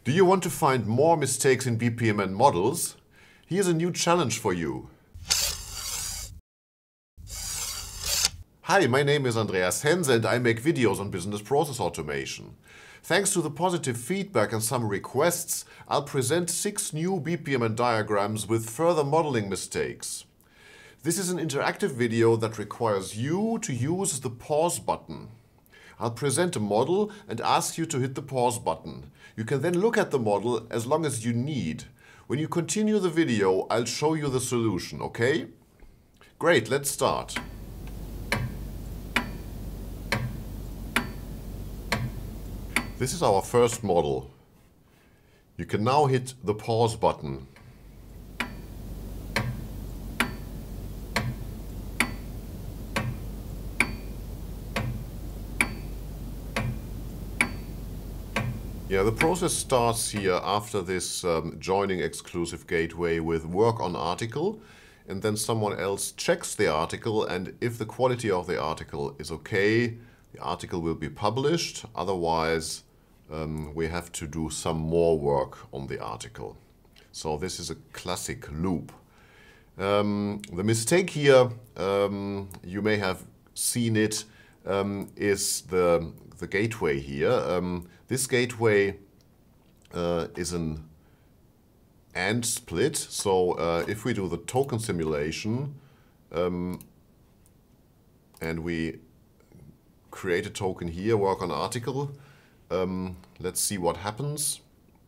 Do you want to find more mistakes in BPMN models? Here's a new challenge for you. Hi, my name is Andreas Hense and I make videos on business process automation. Thanks to the positive feedback and some requests, I'll present 6 new BPMN diagrams with further modeling mistakes. This is an interactive video that requires you to use the pause button. I'll present a model and ask you to hit the pause button. You can then look at the model as long as you need. When you continue the video, I'll show you the solution, okay? Great, let's start. This is our first model. You can now hit the pause button. Yeah, the process starts here after this joining exclusive gateway with work on article, and then someone else checks the article, and if the quality of the article is okay, the article will be published. Otherwise, we have to do some more work on the article. So this is a classic loop. The mistake here, you may have seen it, is the gateway here. This gateway is an AND split. So if we do the token simulation and we create a token here, work on article, let's see what happens.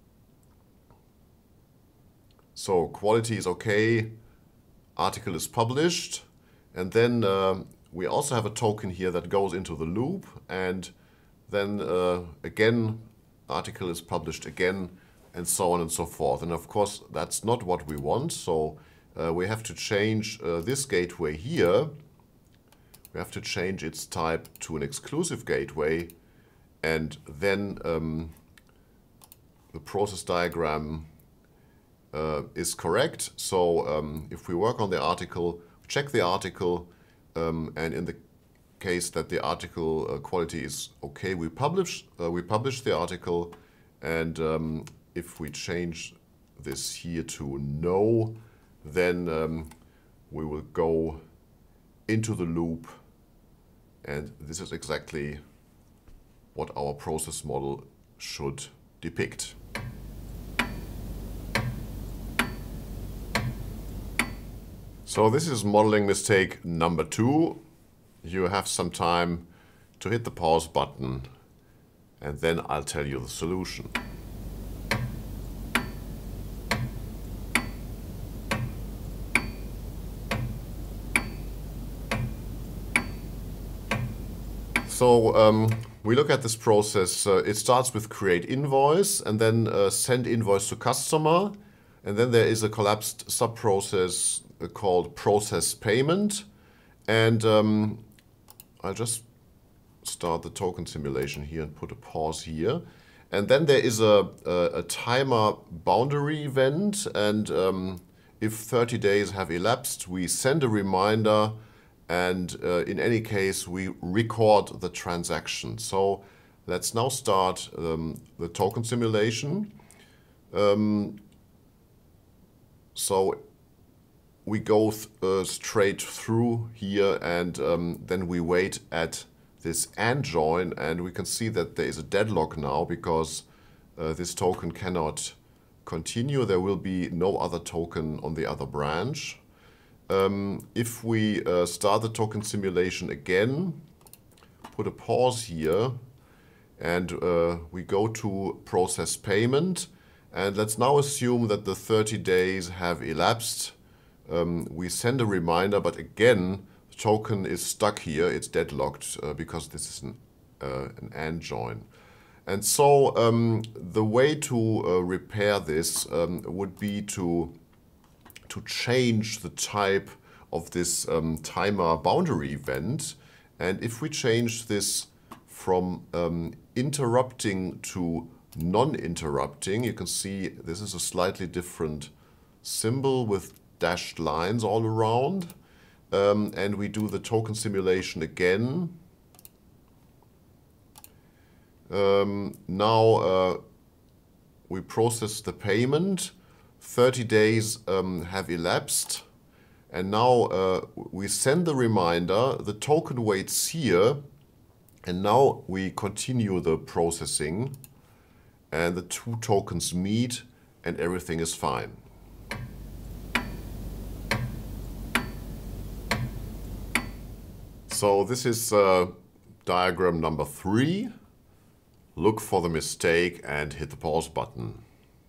So quality is okay, article is published, and then we also have a token here that goes into the loop, and then again article is published again, and so on and so forth. And of course that's not what we want, so we have to change this gateway here. We have to change its type to an exclusive gateway, and then the process diagram is correct. So if we work on the article, check the article, and in the case that the article quality is okay, we publish the article, and if we change this here to no, then we will go into the loop, and this is exactly what our process model should depict. So this is modeling mistake number 2. You have some time to hit the pause button, and then I'll tell you the solution. So we look at this process. It starts with create invoice and then send invoice to customer, and then there is a collapsed sub-process called process payment, and I'll just start the token simulation here and put a pause here. And then there is a timer boundary event, and if 30 days have elapsed, we send a reminder, and in any case, we record the transaction. So let's now start the token simulation. So we go straight through here, and then we wait at this AND join, and we can see that there is a deadlock now because this token cannot continue. There will be no other token on the other branch. If we start the token simulation again, put a pause here, and we go to process payment, and let's now assume that the 30 days have elapsed. We send a reminder, but again, the token is stuck here. It's deadlocked because this is an AND join. And so the way to repair this would be to change the type of this timer boundary event. And if we change this from interrupting to non-interrupting, you can see this is a slightly different symbol with dashed lines all around. And we do the token simulation again. Now we process the payment. 30 days have elapsed. And now we send the reminder. The token waits here. And now we continue the processing. And the two tokens meet and everything is fine. So this is diagram number 3. Look for the mistake and hit the pause button.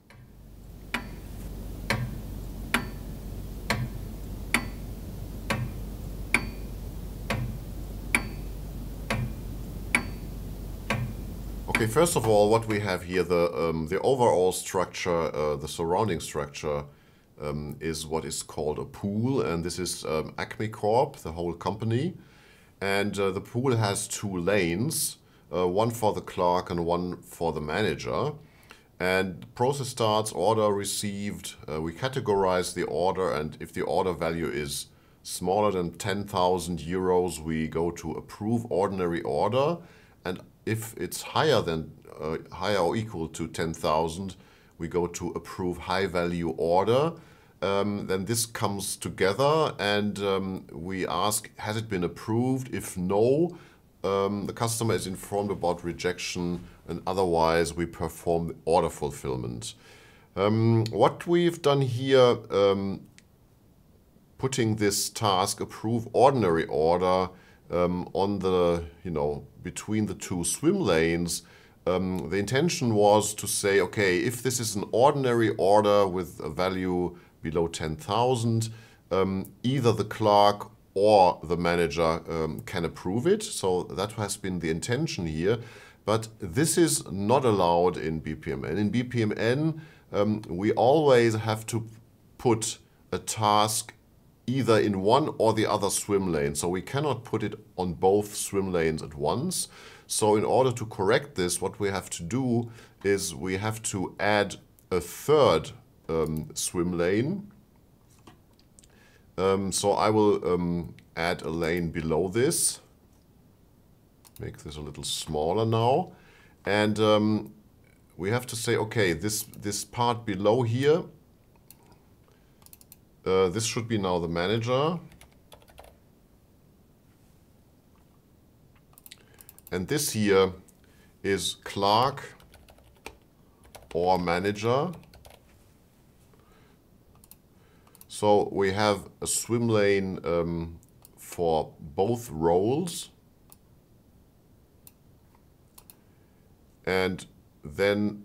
Okay, first of all, what we have here, the overall structure, the surrounding structure, is what is called a pool, and this is Acme Corp, the whole company. And the pool has 2 lanes, one for the clerk and one for the manager. And process starts, order received, we categorize the order, and if the order value is smaller than 10,000 euros, we go to approve ordinary order. And if it's higher than higher or equal to 10,000, we go to approve high value order. Then this comes together and we ask, has it been approved? If no, the customer is informed about rejection, and otherwise we perform the order fulfillment. What we've done here, putting this task, approve ordinary order, on the, between the 2 swim lanes, the intention was to say, okay, if this is an ordinary order with a value below 10,000, either the clerk or the manager can approve it. So that has been the intention here. But this is not allowed in BPMN. In BPMN, we always have to put a task either in one or the other swim lane. So we cannot put it on both swim lanes at once. So in order to correct this, what we have to do is we have to add a third swim lane. So I will add a lane below this. Make this a little smaller now. And we have to say, okay, this part below here, this should be now the manager. And this here is clerk or manager. So we have a swim lane for both roles. And then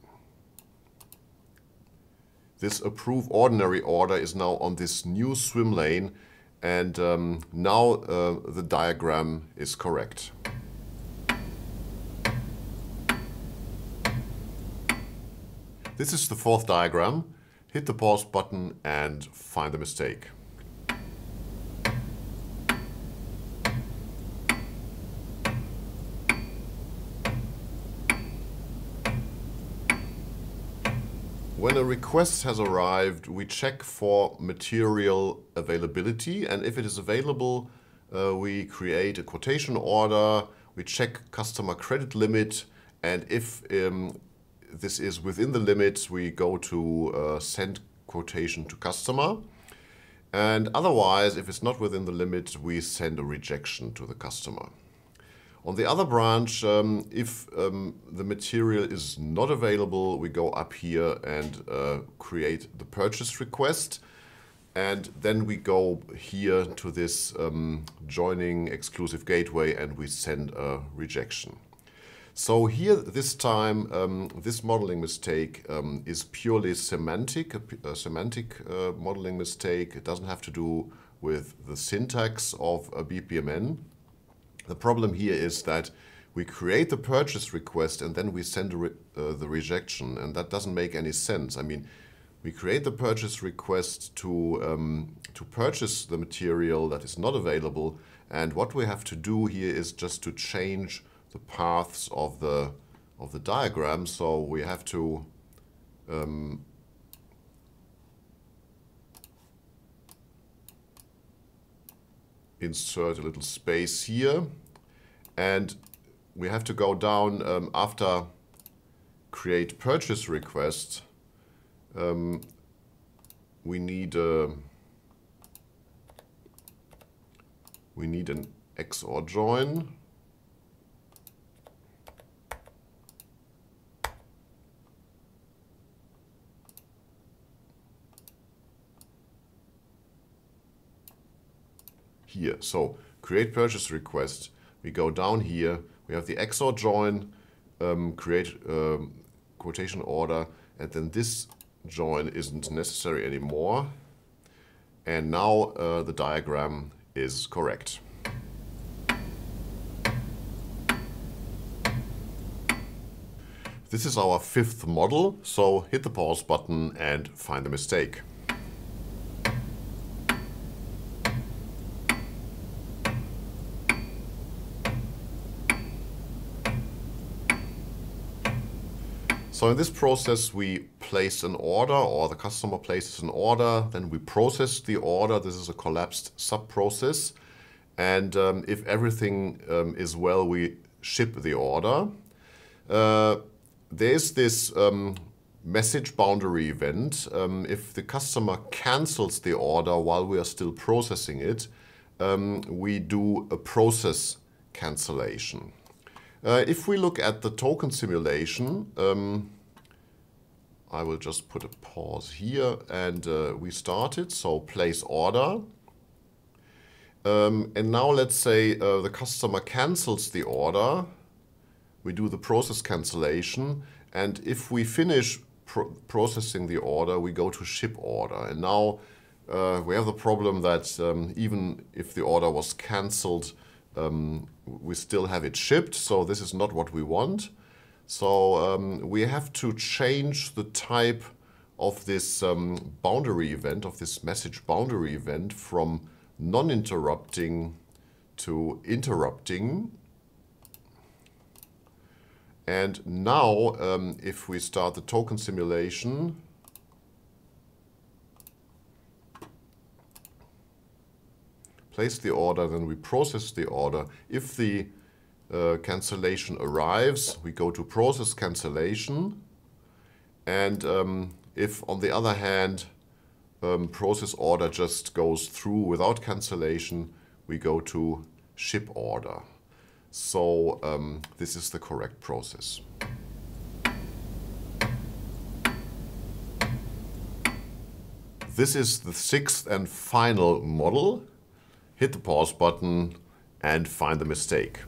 this approve ordinary order is now on this new swim lane, and now the diagram is correct. This is the 4th diagram. Hit the pause button and find the mistake. When a request has arrived, we check for material availability, and if it is available, we create a quotation order, we check customer credit limit, and if this is within the limits, we go to send quotation to customer. And otherwise, if it's not within the limit, we send a rejection to the customer. On the other branch, if the material is not available, we go up here and create the purchase request. And then we go here to this joining exclusive gateway and we send a rejection. So here, this time, this modeling mistake is purely semantic, a semantic modeling mistake. It doesn't have to do with the syntax of a BPMN. The problem here is that we create the purchase request and then we send the rejection, and that doesn't make any sense. I mean, we create the purchase request to purchase the material that is not available, and what we have to do here is just to change the paths of the diagram. So we have to insert a little space here, and we have to go down after create purchase request, we need an XOR join. Here, so create purchase request. We go down here. We have the XOR join, create quotation order, and then this join isn't necessary anymore. And now the diagram is correct. This is our fifth model, so hit the pause button and find the mistake. So in this process, we place an order, or the customer places an order, then we process the order. This is a collapsed sub-process. And if everything is well, we ship the order. There's this message boundary event. If the customer cancels the order while we are still processing it, we do a process cancellation. If we look at the token simulation, I will just put a pause here and we start it. So place order. And now let's say the customer cancels the order. We do the process cancellation. And if we finish processing the order, we go to ship order. And now we have the problem that even if the order was cancelled, we still have it shipped, so this is not what we want. So we have to change the type of this boundary event, of this message boundary event, from non-interrupting to interrupting. And now if we start the token simulation, place the order, then we process the order. If the cancellation arrives, we go to process cancellation. And if, on the other hand, process order just goes through without cancellation, we go to ship order. So this is the correct process. This is the sixth and final model. Hit the pause button and find the mistake.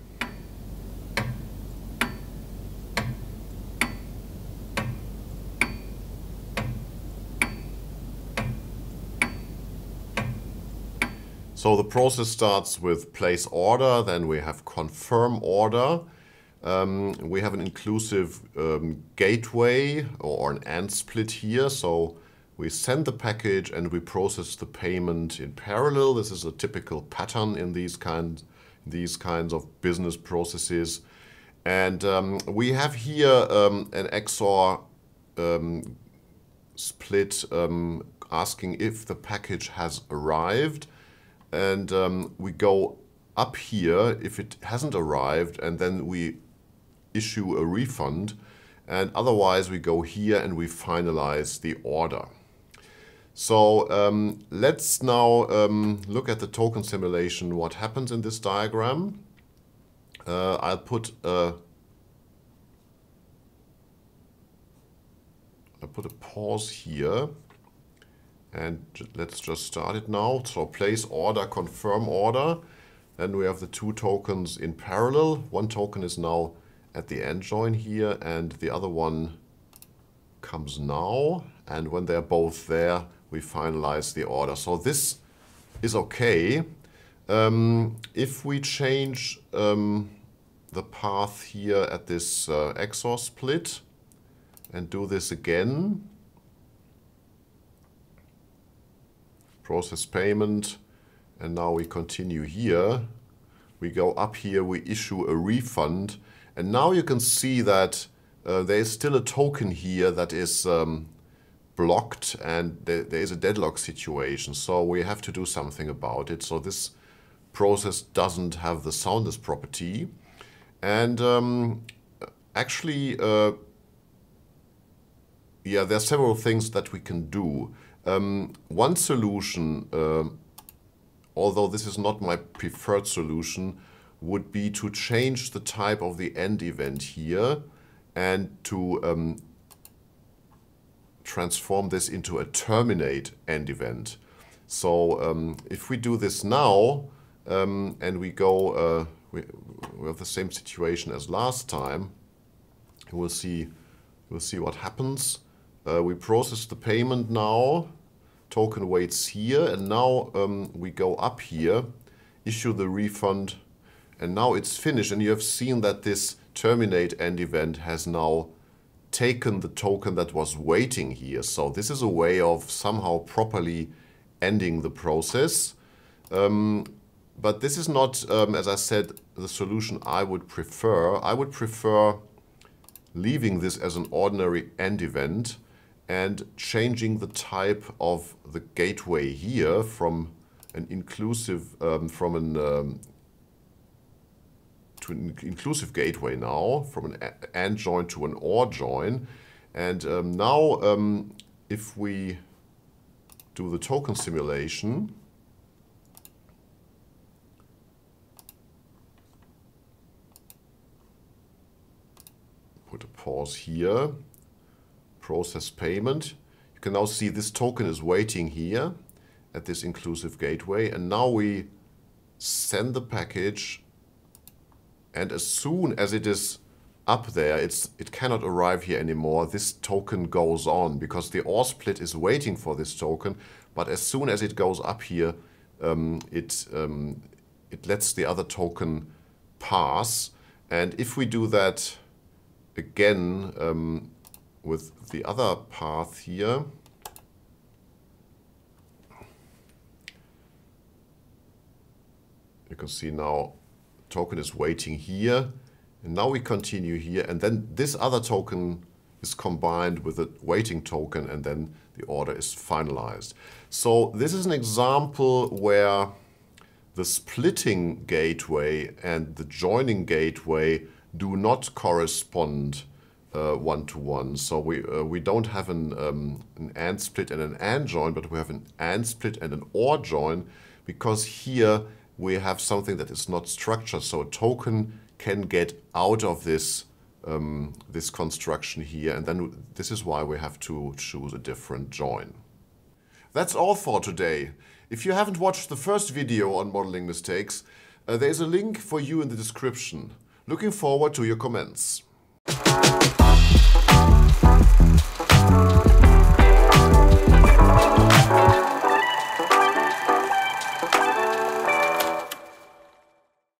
So the process starts with place order, then we have confirm order. We have an inclusive gateway or an AND split here. So we send the package and we process the payment in parallel. This is a typical pattern in these kinds of business processes. And we have here an XOR split asking if the package has arrived. And we go up here if it hasn't arrived, and then we issue a refund. And otherwise we go here and we finalize the order. So let's now look at the token simulation, what happens in this diagram. I'll put a pause here. And let's just start it now. So place order, confirm order. Then we have the two tokens in parallel. One token is now at the end join here, and the other one comes now. And when they're both there, we finalize the order. So this is okay. If we change the path here at this XOR split and do this again, process payment, and now we continue here. We go up here, we issue a refund, and now you can see that there is still a token here that is blocked, and there is a deadlock situation. So we have to do something about it. So this process doesn't have the soundness property. And actually, yeah, there are several things that we can do. One solution, although this is not my preferred solution, would be to change the type of the end event here and to transform this into a terminate end event. So if we do this now and we go, we have the same situation as last time, we'll see what happens. We process the payment now, token waits here, and now we go up here, issue the refund, and now it's finished. And you have seen that this terminate end event has now taken the token that was waiting here. So this is a way of somehow properly ending the process. But this is not, as I said, the solution I would prefer. I would prefer leaving this as an ordinary end event and changing the type of the gateway here from an inclusive to an inclusive gateway now, from an AND join to an OR join. And now if we do the token simulation, put a pause here, process payment. You can now see this token is waiting here at this inclusive gateway, and now we send the package, and as soon as it is up there, it cannot arrive here anymore. This token goes on because the OR split is waiting for this token, but as soon as it goes up here, it lets the other token pass. And if we do that again with the other path here, you can see now token is waiting here, and now we continue here, and then this other token is combined with the waiting token, and then the order is finalized. So this is an example where the splitting gateway and the joining gateway do not correspond one-to-one. So we don't have an AND split and an AND join, but we have an AND split and an OR join, because here we have something that is not structured. So a token can get out of this this construction here, and then this is why we have to choose a different join. That's all for today. If you haven't watched the first video on modeling mistakes, there's a link for you in the description. Looking forward to your comments.